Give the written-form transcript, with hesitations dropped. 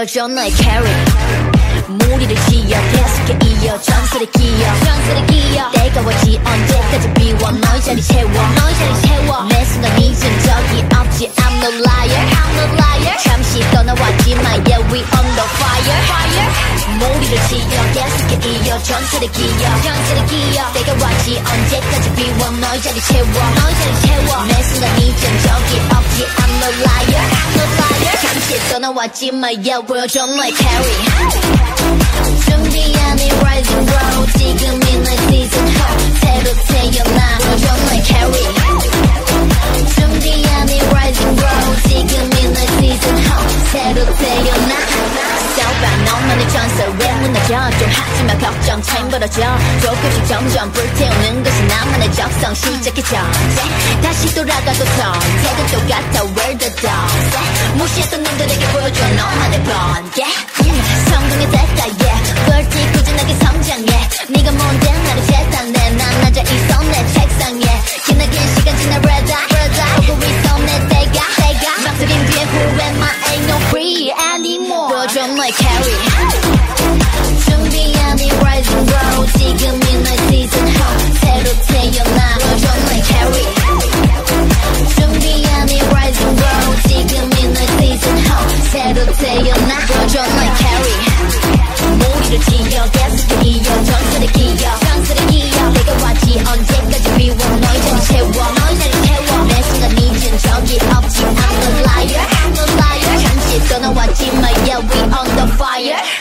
보여줘 너의 carry 무리를 지어 계속해 이어 전설의 기어 때가왔지 언제까지 비워 너의 자리 채워 내 순간 잊은 적이 없지 I'm no liar 잠시 떠나왔지만 yeah we on the fire 무리를 지어 계속해 이어 전설의 기어 때가왔지 언제까지 비워 너의 자리 채워 내 순간 잊은 적이 없지 I'm no liar 잠시 떠나왔지만 yeah 보여줘 너의 carry 준비한 이 rising road 지금이 너의 season 새로 태어나 보여줘 너의 carry 준비한 이 rising road 지금이 너의 season 새로 태어나 Southbound 너만의 전설 왜 무너져 좀 하지마 걱정 차임 벌어져 조금씩 점점 불태우는 것이 나만의 적성 시작해줘 다시 돌아가도 선택은 똑같아 Where the dogs 무시했던 놈들에게 보여줘 너만의 번개 성공의 대가 yeah 벌티 꾸준하게 성장해 네가 뭔데 나를 재단해 난 낮아 있어 내 책상에 기나긴 시간 지나 ready 오고 있어 내 때가 막들인 뒤에 who am I ain't no free anymore 보여줘 너의 carry 준비한 이 rising road 지금이 너의 season 새로 태어나 보여줘 너의 carry 준비한 이 rising road 지금이 너의 season 새로 태어나 보여줘 너의 carry 무리를 지어 계속해 이어 전설의 기어 내가 왔지 언제까지 비워 너의 자리 채워 내 순간 잊은 적이 없지 I'm no liar 잠시 떠나왔지만 yeah we on the fire